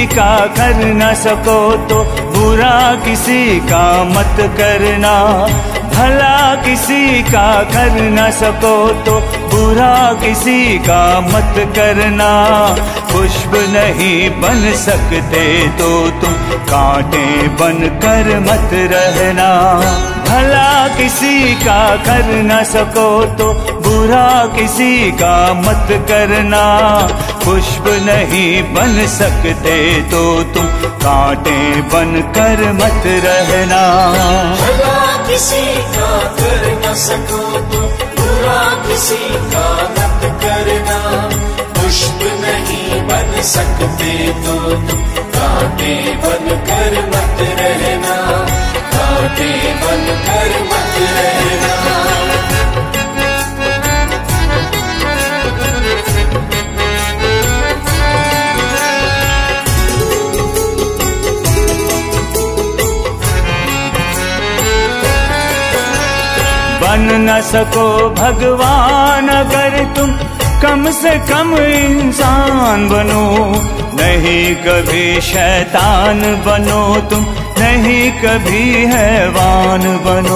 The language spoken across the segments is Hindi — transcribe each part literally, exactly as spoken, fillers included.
का कर न सको तो बुरा किसी का मत करना। भला किसी का कर न सको तो बुरा किसी का मत करना। पुष्प नहीं बन सकते तो तुम कांटे बन कर मत रहना। भला किसी का कर न सको तो बुरा किसी का मत करना। पुष्प नहीं बन सकते तो तुम कांटे बन कर मत रहना। भला किसी का कर न सको तो बुरा किसी का मत करना। पुष्प नहीं बन सकते तो तुम कांटे बन कर मत रहना। कांटे बन कर मत रहना। बन न सको भगवान अगर तुम कम से कम इंसान बनो। नहीं कभी शैतान बनो तुम, नहीं कभी हैवान बनो।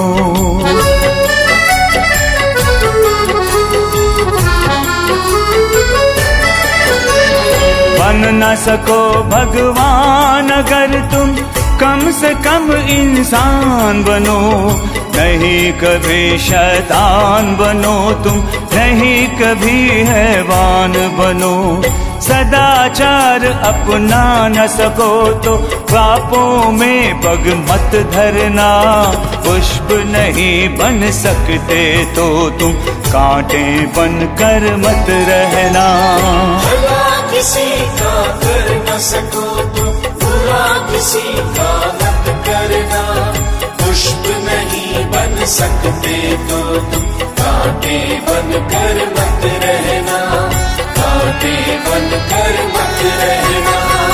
बन न सको भगवान अगर तुम कम से कम इंसान बनो। नहीं कभी शैतान बनो तुम, नहीं कभी हैवान बनो। सदाचार अपना न सको तो पापों में पग मत धरना। पुष्प नहीं बन सकते तो तुम कांटे बन कर मत रहना। भला किसी का कर न सको तो बुरा किसी का मत करना। पुष्प नहीं बन सकते तो तुम कांटे बन कर मत रहना। कांटे बन कर मत रहना।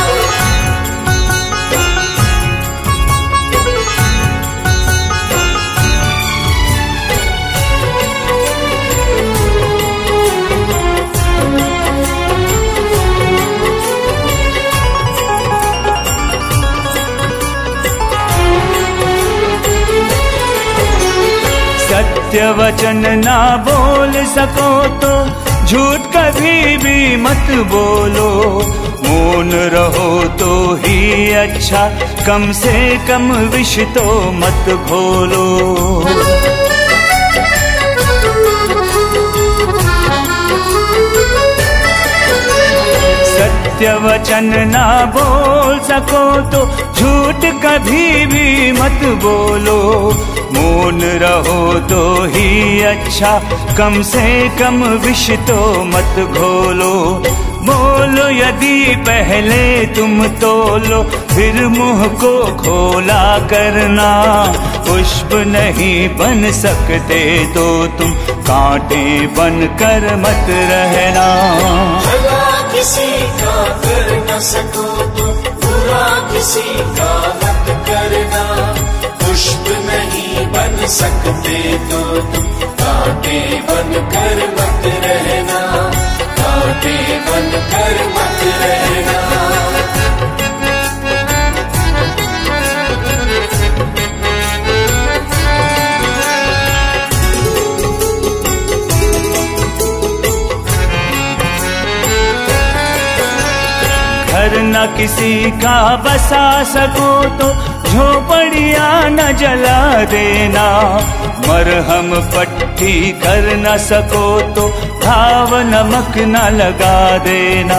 सत्य वचन ना बोल सको तो झूठ कभी भी मत बोलो। मौन रहो तो ही अच्छा, कम से कम विष तो मत घोलो। सत्य वचन ना बोल सको तो झूठ कभी भी मत बोलो। मौन रहो तो ही अच्छा, कम से कम विष तो मत घोलो। बोलो यदि पहले तुम तोलो फिर मुंह को खोला करना। पुष्प नहीं बन सकते तो तुम कांटे बन कर मत रहना। भला किसी का कर न सको तो बुरा किसी का मत करना। पुष्प नहीं बन सकते तो तुम कांटे बन कर मत रहना। कांटे बन कर मत रहना। घर न किसी का बसा सको तो झोपड़ियाँ न जला देना। मरहम पट्टी कर न सको तो घाव नमक न लगा देना।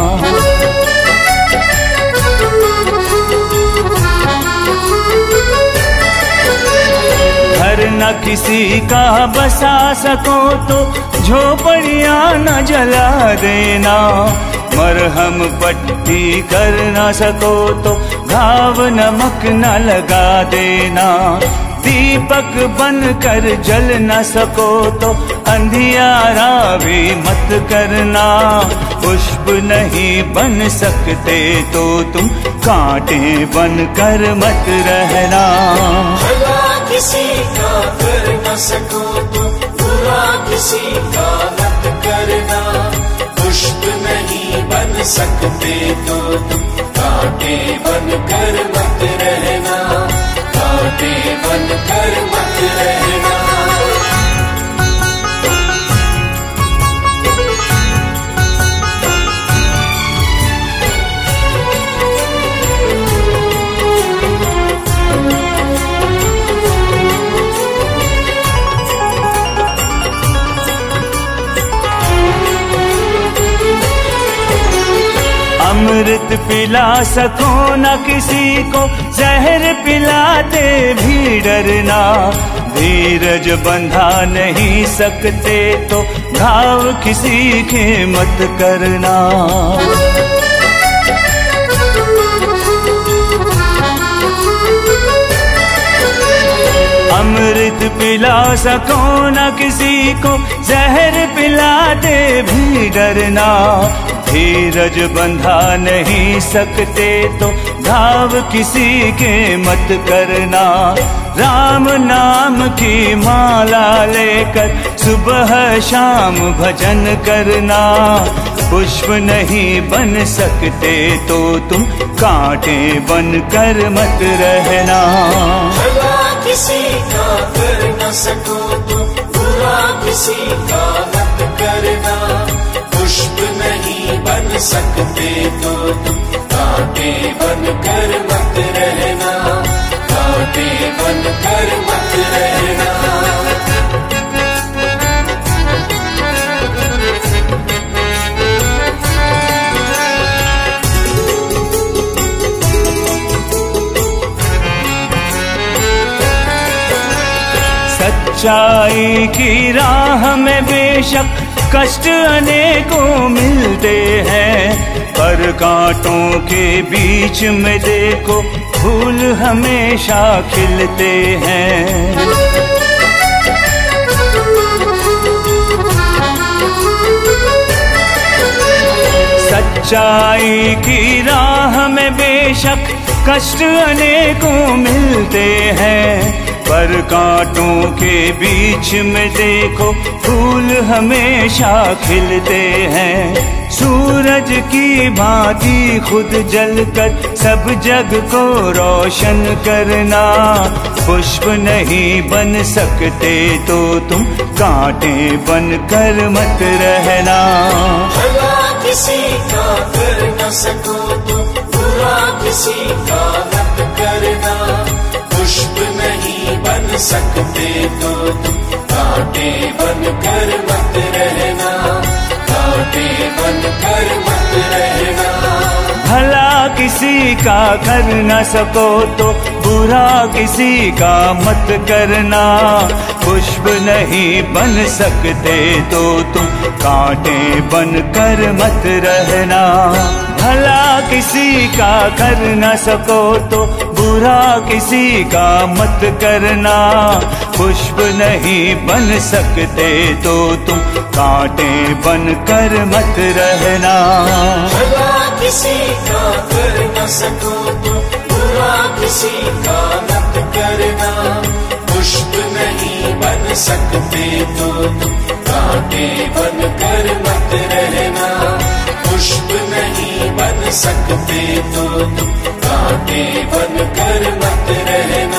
घर न किसी का बसा सको तो झोपड़ियाँ न जला देना। मरहम पट्टी कर न सको तो घाव नमक न लगा देना। दीपक बन कर जल न सको तो अंधियारा भी मत करना। पुष्प नहीं बन सकते तो तुम कांटे बन कर मत रहना। भला किसी का कर न सको तो बुरा किसी का मत करना। पुष्प नहीं बन सकते तो तुम कांटे बनकर मत रहना, कांटे बनकर मत रहना। अमृत पिला सको न किसी को, जहर पिलाते भी डरना। धीरज बंधा नहीं सकते तो घाव किसी के मत करना। अमृत पिला सको न किसी को, जहर पिलाते भी डरना। धीरज बंधा नहीं सकते तो घाव किसी के मत करना। राम नाम की माला लेकर सुबह शाम भजन करना। पुष्प नहीं बन सकते तो तुम कांटे बनकर मत रहना। भला किसी का कर न सको तो बुरा किसी का मत करना। पुष्प नहीं बन सकते तो तुम कांटे बनकर मत रहना, कांटे बनकर मत रहना। सच्चाई की राह में बेशक कष्ट अनेकों मिलते हैं, पर कांटों के बीच में देखो फूल हमेशा खिलते हैं। सच्चाई की राह में बेशक कष्ट अनेकों मिलते हैं, पर कांटों के बीच में देखो फूल हमेशा खिलते हैं। सूरज की भांति खुद जलकर सब जग को रोशन करना। पुष्प नहीं बन सकते तो तुम कांटे बनकर मत रहना। भला किसी का कर न सको तो बुरा किसी का मत करना। पुष्प नहीं बन सकते तो तुम कांटे बनकर मत रहना, कांटे बनकर मत रहना। भला किसी का कर न सको तो बुरा किसी का मत करना। पुष्प नहीं बन सकते तो तुम कांटे बनकर मत रहना। भला किसी का कर न सको तो बुरा किसी का मत करना। पुष्प नहीं बन सकते तो तुम कांटे बनकर मत रहना। भला किसी का कर न सको तो बुरा किसी का मत करना। पुष्प नहीं बन सकते तो तुम कांटे बनकर मत रहना। पुष्प नहीं बन सकते तो तुम कांटे बनकर मत रहना।